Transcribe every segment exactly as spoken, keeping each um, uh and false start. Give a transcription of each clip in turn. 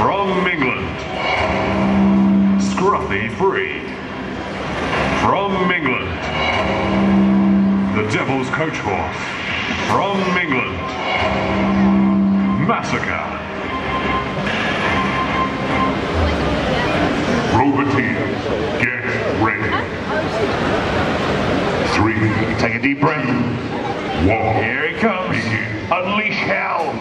From England, Scruffy Free. From England, the Devil's Coach Horse. From England, Massacre. Roboteer, get ready. Three. Take a deep breath. One. Here it comes. Begin. Unleash hell.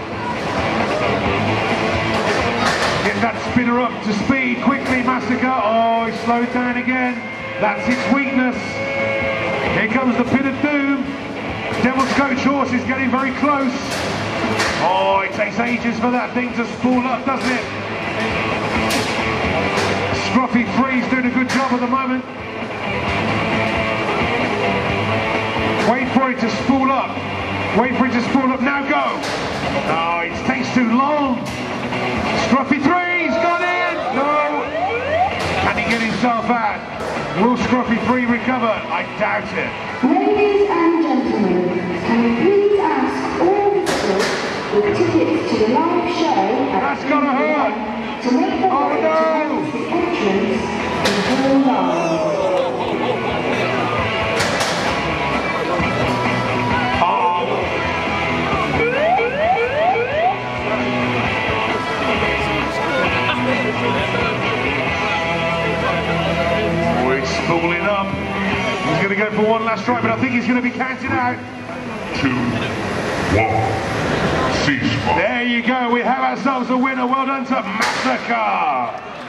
Get that spinner up to speed quickly, Massacre. Oh, he slowed down again. That's its weakness. Here comes the Pit of Doom. Devil's Coach Horse is getting very close. Oh, it takes ages for that thing to spool up, doesn't it? Scruffy Free's doing a good job at the moment. Wait for it to spool up. Wait for it to spool up. Now go. Oh, it takes too long. Scruffy Three's got in! No! Can he get himself out? Will Scruffy Free recover? I doubt it. Ladies and gentlemen, can we please ask all visitors with tickets to the live show at That's gotta hurt! to make their Oh way no! towards the entrance to the hall line. Oh, he's spooling up. He's going to go for one last strike, but I think he's going to be counted out. Two. One. Ceasefire. There you go. We have ourselves a winner. Well done to Massacre.